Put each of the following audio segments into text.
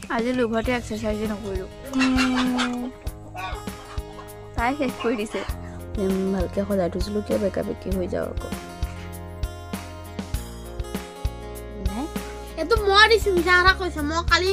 আজি লোভতে এক্সাৰসাইজ নকৰিলো তাই শেষ কৰি দিছে ভালকে সজাই থৈছিলো কিয় বেকা বেকি হৈ যাও আকৌ নাই এটো মই দিছো মিছা কথা কৈছে মই কালি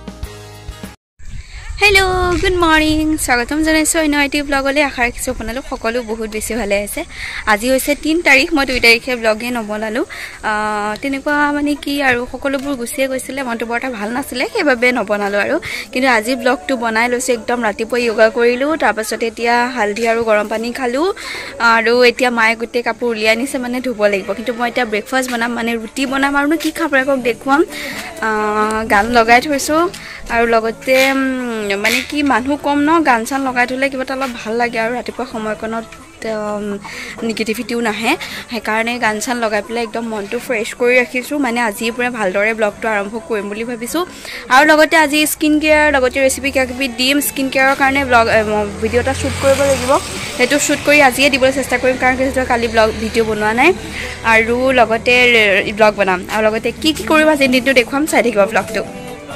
हेलो गुड मर्निंग स्वागतम जनाइছো অন্য আইটি ব্লগলে আশা ৰাখিছো আপোনালো সকলো বহুত বেছি ভালে আছে আজি হৈছে 3 তাৰিখ মই 2 তাৰিখে ব্লগে নবনালো তেনেকুৱা মানে কি আৰু সকলোবোৰ গুছিয়ে গৈছিলে মনটো বৰটা ভাল নাছিলে সেইবাবে নবনালো আৰু কিন্তু আজি ব্লগটো বনাই লৈছো একদম ৰাতিপুৱা যোগা কৰিলো তাৰ পাছত এতিয়া হালধি আৰু গৰম পানী খালো আৰু এতিয়া মায়ে গুটে কাপোৰ উলিয়াই নিছে মানে ধুব লাগিব কিন্তু মই এতিয়া ব্ৰেকফাষ্ট বনাম মানে ৰুটি বনাম আৰু কি খাব ৰাকক দেখুৱাম গান লগাই থৈছো আৰু লগতে মানে কি মানুহ কম ন গান চান লগাই থলে কিবাটা অলপ ভাল লাগে আৰু ৰাতিপুৱা সময়কনত নিগেটিভিটিও নাহে সেইকাৰণে গান চান লগাই পেলাই একদম মনটো ফ্ৰেছ কৰি ৰাখিছো মানে আজিৰ পৰা ভালদৰে ব্লগটো আৰম্ভ কৰিম বুলি ভাবিছো আৰু লগতে আজি স্কিন কেয়াৰ লগতে ৰেচিপি কিবাকিবি দিম স্কিন কেয়াৰৰ কাৰণে ব্লগ ভিডিঅ' এটা শ্বুট কৰিব লাগিব সেইটো শ্বুট কৰি আজিয়ে দিবলৈ চেষ্টা কৰিম কাৰণ সেইটো কালি ব্লগ ভিডিঅ' বনোৱা নাই আৰু লগতে ব্লগ বনাম আৰু লগতে কি কি কৰিম আজি দিনটো দেখুৱাম চাই থাকিব ব্লগটো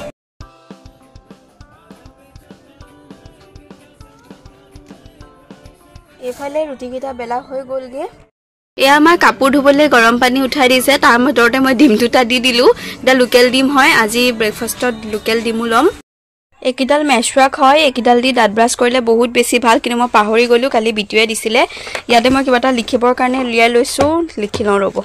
এফালে ৰুটিকেইটা বেলা হৈ গ'লগে এয়া আমাৰ কাপোৰ ধুবলৈ গৰম পানী উঠাই দিছে তাৰ ভিতৰতে মই ডিম দুটা দি দিলো এটা লোকেল ডিম হয় আজি ব্ৰেকফাষ্টত লোকেল ডিমো ল'ম একিডাল মেশৱাক হয় একিডাল দি দাঁত ব্ৰাছ কৰিলে বহুত বেছি ভাল কিন্তু মই পাহৰি গ'লো কালি বিটুৱে দিছিলে ইয়াতে মই কিবা এটা লিখিবৰ কাৰণে উলিয়াই লৈছো লিখি লওঁ ৰ'ব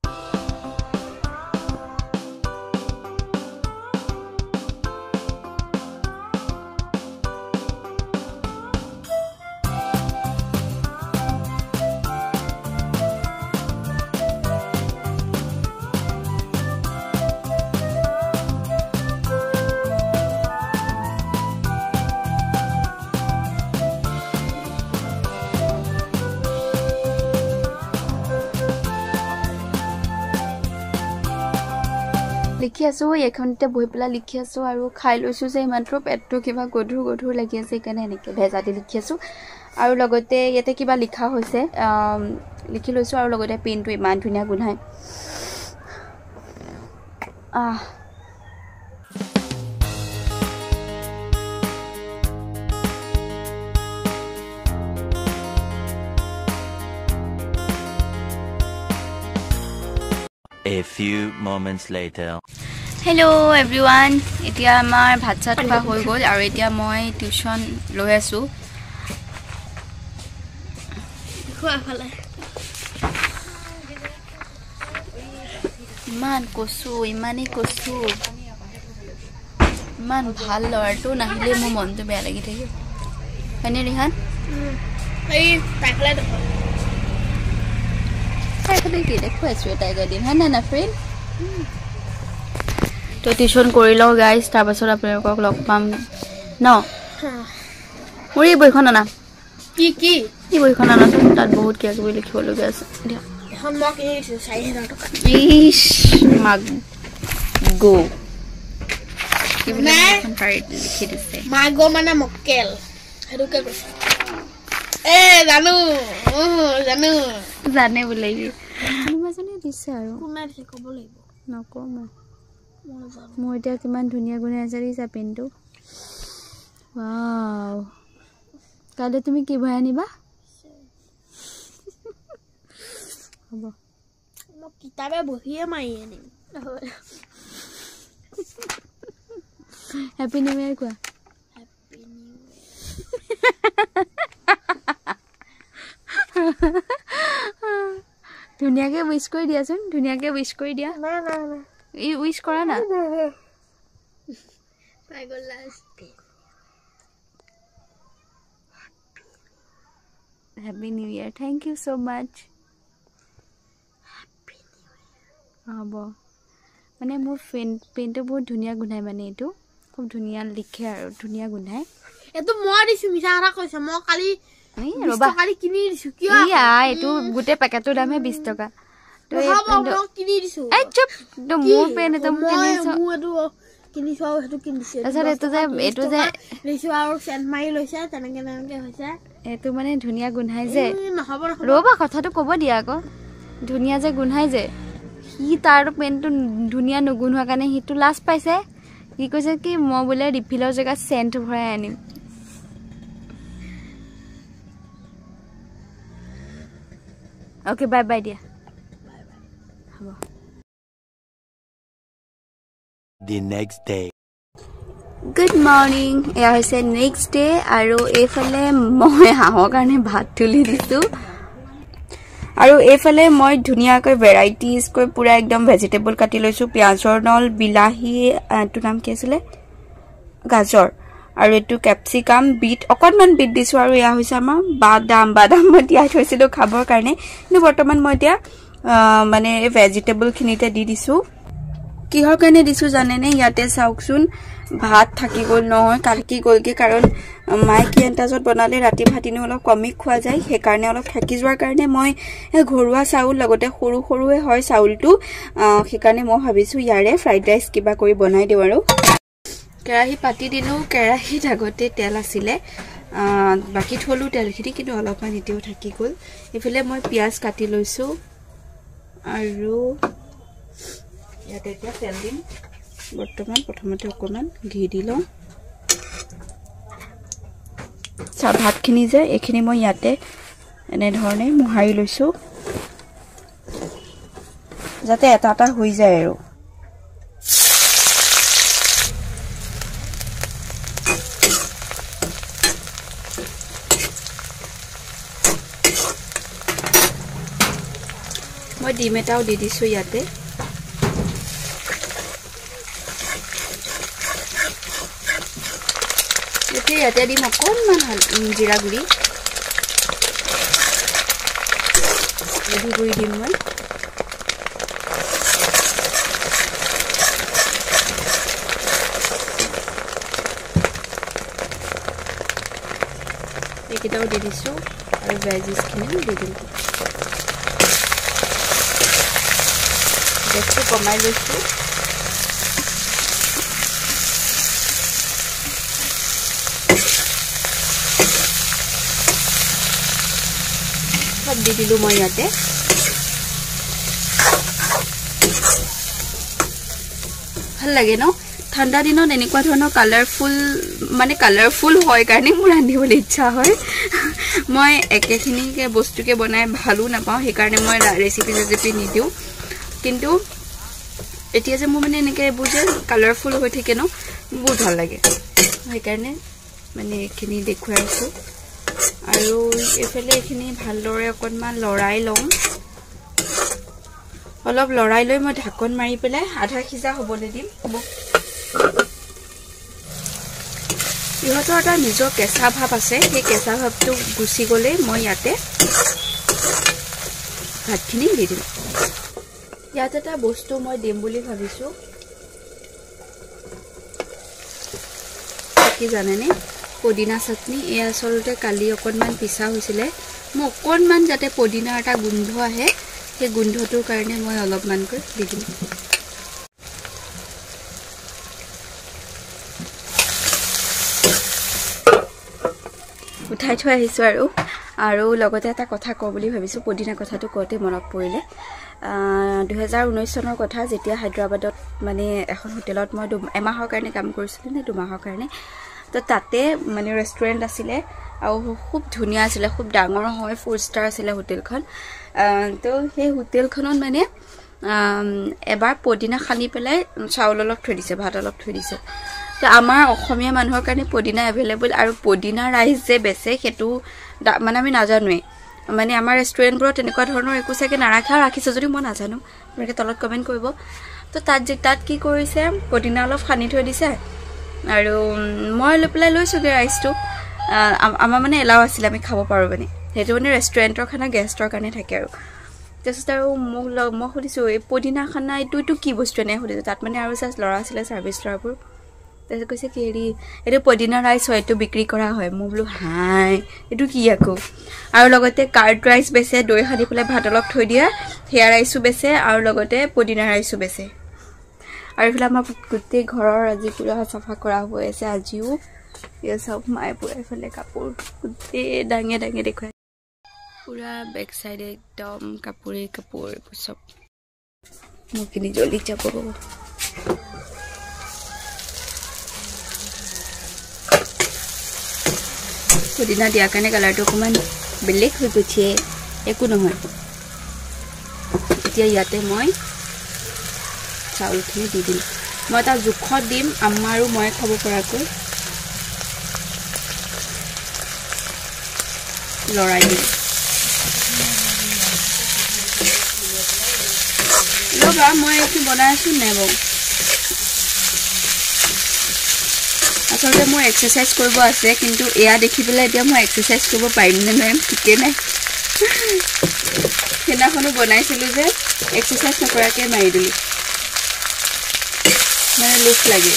লিখি আছো এখনতে বহি পেলাই লিখি আছো আৰু খাই লৈছো যে মাত্ৰ পেটটো কিবা গধুৰ লাগি আছে কাৰণে এনেকে ভেজা দি লিখি আছো আৰু লগতে ইয়াতে কিবা লিখা হৈছে লিখি লৈছো আৰু লগতে পেনটো ইমান ধুনীয়া গুণাই A few moments later. Hello everyone. এতিয়া আমাৰ ভাত চাত খোৱা হৈ গ'ল আৰু এতিয়া মই টিউচন লৈ আছো। খোৱাফালে ইমান কচু ইমানেই কচু ইমান ভাল ল'ৰাটো নাহিলে মোৰ মনটো বেয়া লাগি থাকে হয়নে ৰিহান এই তাকলে তাইকলে কি দেখুৱাইছো তাইক দিন হয় না ফ্ৰেণ্ড তো টিউচন কৰি লওঁ গাইজ তাৰপাছত আপোনালোকক লগ পাম ন মোৰ এই বহিখন আনা কি কি এই বহিখন আনাচোন তাত বহুত কিবা কিবি লিখিবলগীয়া আছে দিয়া এখন মই কিনিছো 4000 টকা ইস মাগ গো কি বুলি এখন ফ্ৰাইড লিখি দিছে মাগো মানে মক্কেল হেৰুকে কৈছে জানে বোলে কোনোবাজনে দিছে আৰু কোনে দিছে ক'ব লাগিব নকওঁ মোৰ এতিয়া কিমান ধুনীয়া গুণাই আছে দিছা পেনটো ৱাও কাইলৈ তুমি কি ভৰাই আনিবা হ'ব মই কিতাপে বহিয়ে মাৰি আনিম হেপী নিউ ইয়াৰ কোৱা হেপী নিউ ধুনীয়াকে উইশ কৰি দিয়াচোন ধুনীয়াকে উইশ কৰি দিয়া না ই উইশ কৰা না পাগল last happy new year thank you so much happy new year হ'ব মানে মোৰ পেনটো বহুত ধুনীয়া গুণাই মানে এইটো খুব ধুনীয়া লিখে আৰু ধুনীয়া গুণাই এটো মই দিছো মিছা কথা কৈছে মই কালি ৰবা কালি কিনি দিছো কিয় ইয়া এটো গুটে পেকেটৰ দাম হে 20 টকা তো এই মই কিনি দিছো এই চুপ তো মোৰ পেন এটো কিনিছো মই এটো কিনিছো আৰু হেতু কিনিছো এটো যে লিছো আৰু সেন্ট মাৰি লৈছে তেনেকে হৈছে এটো মানে ধুনীয়া গুণাই যে নহব ৰবা কথাটো ক'ব দিয়া আকৌ ধুনীয়া যে গুণাই যে হি তাৰ পেনটো ধুনীয়া নগুণ হোৱা কাৰণে হিটো লাজ পাইছে কি কৈছে কি মই বোলে ৰিফিলৰ জেগাত সেন্ট ভৰাই আনিম ওকে বাই বাই দিয়া হ'ব The next day. Good morning. এয়া হৈছে নেক্সট ডে আৰু এইফালে মই হাঁহৰ কাৰণে ভাত তুলি দিছো আৰু এইফালে মই ধুনিয়াকৈ ভেৰাইটিজ কৈ পুৰা একদম ভেজিটেবল কাটি লৈছো পিয়াজৰ নল বিলাহী এটো নাম কি আছিল গাজৰ আৰু এটো ক্যাপসিকাম বিট অকনমান বিট দিছো আৰু এয়া হৈছে আমাৰ বাদাম মই তিয়াই থৈছিলো খাবৰ কাৰণে কিন্তু বৰ্তমান মই এতিয়া মানে ভেজিটেবল খিনিতে দি দিছো কিহৰ কাৰণে দিছো জানে নে ইয়াতে চাওকচোন ভাত থাকি গল নহয় কালকি গলকে কাৰণ মাইকি এন্টাজত বনালে ৰাতি ভাতিনো অলপ কমি খোৱা যায় সেই কাৰণে অলপ থাকি যোৱাৰ কাৰণে মই ঘৰুৱা চাউল লগতে সৰু সৰুৱে হয় চাউলটো সেই কাৰণে মই ভাবিছো ইয়াৰে ফ্ৰাইড ৰাইচ কিবা কৰি বনাই দিও আৰু কেৰাহী পাতি দিলো কেৰাহীত আগতে তেল আছিলে বাকি থলো তেলখিনি কিন্তু অলপমান এতিয়াও থাকি গল ইফালে মই পিয়াজ কাটি লৈছো আৰু ইয়াতে এতিয়া তেল দিম বৰ্তমান প্ৰথমতে অকমান ঘি দি লওঁ ভাতখিনি যে এইখিনি মই ইয়াতে এনে ধৰণে মোহাৰি লৈছো যাতে এটা এটা হৈ যায় আৰু মই ডিম এটাও দি দিছো ইয়াতে ইয়াতে দিম অকণমান জিৰা গুড়ি গুড়ি দিম মই এইকেইটাও দি দিছো আৰু ভেজিছখিনি দি দিম গেছটো কমাই লৈছো দি দিলো মই ইয়াতে ভাল লাগে ন ঠাণ্ডা দিনত এনেকুৱা ধৰণৰ কালাৰফুল হয় কাৰণে মোৰ ৰান্ধিবলৈ ইচ্ছা হয় মই একেখিনিকে বস্তুকে বনাই ভালো নাপাওঁ সেই কাৰণে মই ৰেচিপি নিদিও কিন্তু এতিয়া যে মোৰ মানে এনেকৈ এইবোৰ যে কালাৰফুল হৈ থাকে ন বহুত ভাল লাগে সেইকাৰণে মানে এইখিনি দেখুৱাই আছো আৰু এফালে এইখিনি ভালদৰে অকনমান লৰাই লওঁ অলপ লৰাই লৈ মই ঢাকন মাৰি পেলাই আধা সিজা হ'বলৈ দিম হ'ব ইহঁতৰ এটা নিজৰ কেঁচা ভাৱ আছে সেই কেঁচা ভাৱটো গুচি গ'লে মই ইয়াতে ভাতখিনি দি দিম ইয়াত এটা বস্তু মই দিম বুলি ভাবিছো কি জানেনে পদিনা চাটনি এই আসলতে কালি অকনমান পিছা হৈছিলে মই অকনমান যাতে পদিনাৰ এটা গোন্ধ আহে সেই গোন্ধটোৰ কাৰণে মই অলপমানকৈ দি দিম উঠাই থৈ আহিছো আৰু লগতে এটা কথা কওঁ বুলি ভাবিছো পদিনা কথাটো কওঁতে মনত পৰিলে 2019 চনৰ কথা যেতিয়া হায়দৰাবাদত মানে এখন হোটেলত মই এমাহৰ কাৰণে কাম কৰিছিলো নে দুমাহৰ কাৰণে তো তাতে মানে ৰেষ্টুৰেন্ট আছিলে আৰু খুব ধুনিয়া আছিলে খুব ডাঙৰ হয় 4 ষ্টাৰ আছিলে হোটেলখন তো সেই হোটেলখনত মানে এবাৰ পদিনা খানি পেলাই চাউল অলপ থৈ দিছে ভাত অলপ থৈ দিছে তো আমাৰ অসমীয়া মানুহৰ কাৰণে পদিনা এভেইলেবল আৰু পদিনা ৰাইচ যে বেছে হেতু মানে আমি নাজানোৱে মানে আমাৰ ৰেষ্টুৰেন্টবোৰত এনেকুৱা ধৰণৰ একো চাগে নাৰাখা ৰাখিছে যদি মই নাজানো আপোনালোকে তলত কমেন্ট কৰিব তো তাত কি কৰিছে পদিনা অলপ খানি থৈ দিছে আৰু মই লৈ লৈছোগে ৰাইচটো আমাৰ মানে এলাও আছিল আমি খাব পাৰো মানে হেতু মানে ৰেষ্টুৰেন্টৰ খানা গেষ্টৰ কাৰণে থাকে আৰু তাৰপিছত আৰু মই সুধিছো এই পদিনা খানা এইটো কি বস্তু এনে সুধিছো তাত মানে আৰু জাষ্ট লৰা আছিলে সাৰ্ভিস লৰাবোৰ তাৰপিছত কৈছে কি এইটো পদিনা ৰাইচ হয় এইটো বিক্ৰী কৰা হয় মই বোলো হাই এইটো কি আকৌ আৰু লগতে কাৰ্ড ৰাইচ বেছে দৈ সানি পেলাই ভাত অলপ থৈ দিয়া হেয়া ৰাইচো বেছে আৰু লগতে পদিনা ৰাইচো বেছে আৰু ইফালে আমাৰ গোটেই ঘৰৰ আজি পুৰা চাফা কৰা হৈ আছে আজিও এই সব মায়ে পুৰা ইফালে কাপোৰ গোটেই ডাঙে দেখুৱাই পুৰা বেক সাইডে একদম কাপোৰে সব মুখিনি জলি যাব পুদিনা দিয়াৰ কাৰণে কালাৰটো অকণমান বেলেগ হৈ গৈছে একো নহয় এতিয়া ইয়াতে মই চাউলখিনি দি দিম মই এটা জোখত দিম আম্মা আৰু মই খাব পৰাকৈ লৰাই দিম ৰবা মই এইটো বনাই আছো নে বৌ আচলতে মোৰ এক্সাৰসাইজ কৰিব আছে কিন্তু এয়া দেখি পেলাই এতিয়া মই এক্সাৰসাইজ কৰিব পাৰিম নে নোৱাৰিম ঠিকে নাই সেইদিনাখনো বনাইছিলোঁ যে এক্সাৰসাইজ নকৰাকৈ মাৰি দিলোঁ মানে লোভ লাগে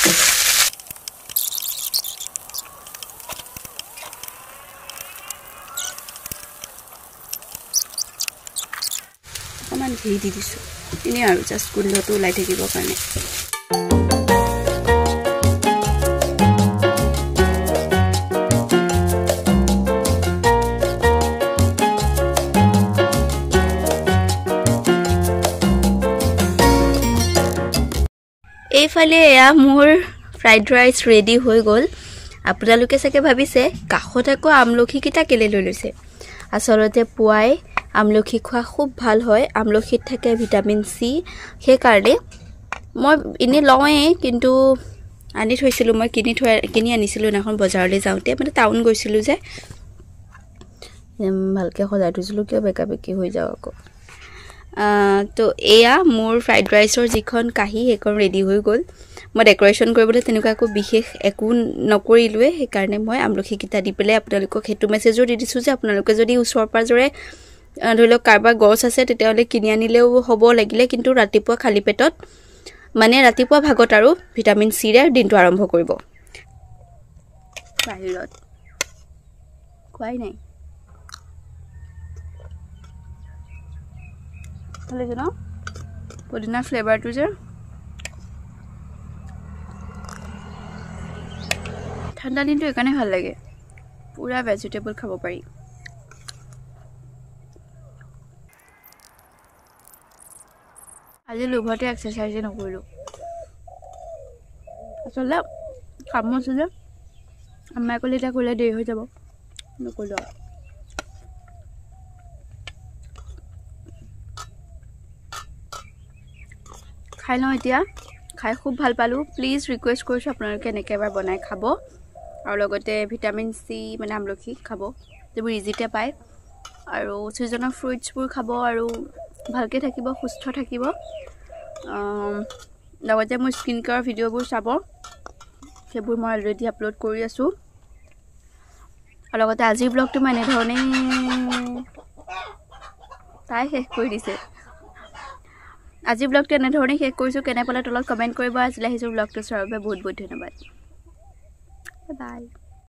অকণমান ঘি দি দিছোঁ এনেই আৰু জাষ্ট গোন্ধটো ওলাই থাকিবৰ কাৰণে এইফালে এয়া মোৰ ফ্ৰাইড ৰাইচ ৰেডি হৈ গ'ল আপোনালোকে চাগে ভাবিছে কাষত আকৌ আমলখিকেইটা কেলে লৈ লৈছে আচলতে পুৱাই আমলখি খোৱা খুব ভাল হয় আমলখিত থাকে ভিটামিন চি সেইকাৰণে মই এনেই লওঁৱেই কিন্তু আনি থৈছিলোঁ মই কিনি আনিছিলোঁ এখন বজাৰলৈ যাওঁতে মানে টাউন গৈছিলোঁ যে ভালকৈ সজাই থৈছিলোঁ কিয় বেকা বেকি হৈ যাওঁ আকৌ তো এয়া মোৰ ফ্ৰাইড ৰাইচৰ যিখন কাহি সেইখন ৰেডি হৈ গ'ল মই ডেক'ৰেশ্যন কৰিবলৈ তেনেকুৱা একো বিশেষ একো নকৰিলোৱে সেইকাৰণে মই আমলখিকেইটা দি পেলাই আপোনালোকক সেইটো মেছেজো দি দিছোঁ যে আপোনালোকে যদি ওচৰ পাজৰে ধৰি লওক কাৰোবাৰ গছ আছে তেতিয়াহ'লে কিনি আনিলেও হ'ব লাগিলে কিন্তু ৰাতিপুৱা খালী পেটত মানে ৰাতিপুৱা ভাগত আৰু ভিটামিন চিৰে দিনটো আৰম্ভ কৰিব বাহিৰত খোৱাই নাই ভাল লাগিছে ন পুদিনাৰ ফ্লেভাৰটো যে ঠাণ্ডা দিনটো এইকাৰণে ভাল লাগে পুৰা ভেজিটেবল খাব পাৰি আজি লোভতে এক্সাৰচাইজে নকৰিলোঁ আচলতে কাম আছে যে আম্মাই ক'লে এতিয়া কৰিলে দেৰি হৈ যাব নকৰিলোঁ আৰু খাই লওঁ এতিয়া খাই খুব ভাল পালোঁ প্লিজ ৰিকুৱেষ্ট কৰিছোঁ আপোনালোকে এনেকৈ এবাৰ বনাই খাব আৰু লগতে ভিটামিন চি মানে আমলখি খাব যিবোৰ ইজিতে পায় আৰু ছিজনৰ ফ্ৰুইটছবোৰ খাব আৰু ভালকৈ থাকিব সুস্থ থাকিব লগতে মোৰ স্কিন কেয়াৰ ভিডিঅ'বোৰ চাব সেইবোৰ মই অলৰেডি আপলোড কৰি আছোঁ আৰু লগতে আজিৰ ব্লগটো মই এনেধৰণেই তাই শেষ কৰি দিছে আজিৰ ব্লগটো এনেধৰণেই শেষ কৰিছোঁ কেনে পালে তলত কমেণ্ট কৰিব আজিলৈ আহিছোঁ ব্লগটো চোৱাৰ বাবে বহুত বহুত ধন্যবাদ বাই